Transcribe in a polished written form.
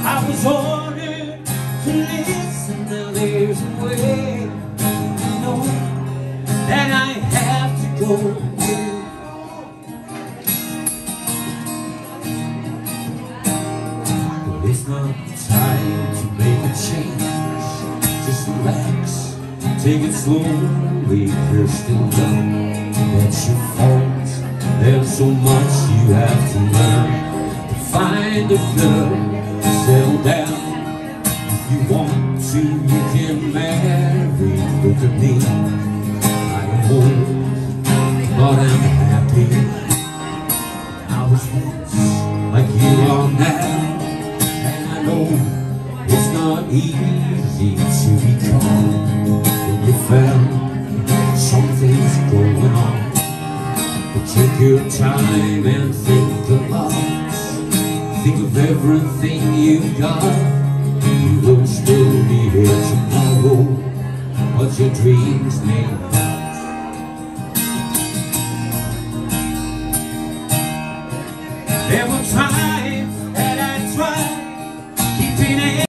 I was ordered to listen. Now there's a way, you know, that I have to go with. But it's not time to make a change. Just relax, take it slowly. You're still young, that's your fault. There's so much you have to learn. To find a girl, settle down. If you want to, you can marry. Look at me, I am old, but I'm happy. I was once like you are now, and I know it's not easy to be calm when you found something's going on. But take your time and think a lot. Think of everything you've got. You will still be here tomorrow, but your dreams may not. There were times